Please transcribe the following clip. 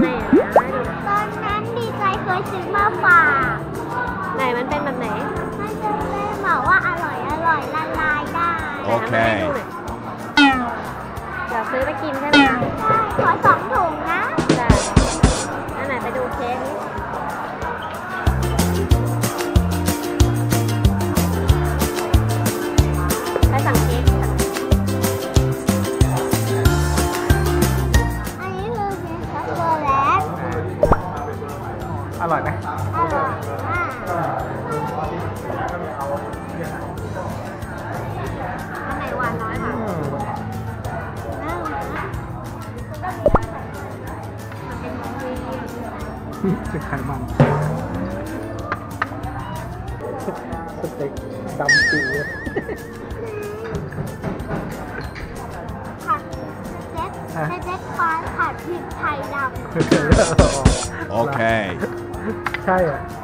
ไงอ่ะตอนนั้นดีใจเคยซื้อมาฝากไหนมันเป็นแบบไหนมันจะเป็นบอกว่าอร่อยละลายได้โอเคเดี๋ยวซื้อไปกินใช่ไหมคะใช่ขอ2 ถุงนะจ้ะอันไหนไปดูเค้กนี้ไปสั่งเค้กค่ะอันนี้คือเค้กช็อกโกแลตอร่อยไหมอร่อยมากอันไหนหวานน้อยค่ะเป็นไขมันสเต็กดำปีผัดเล็กฟ้าผัดพริกไทยดำโอเคใช่อ่ะ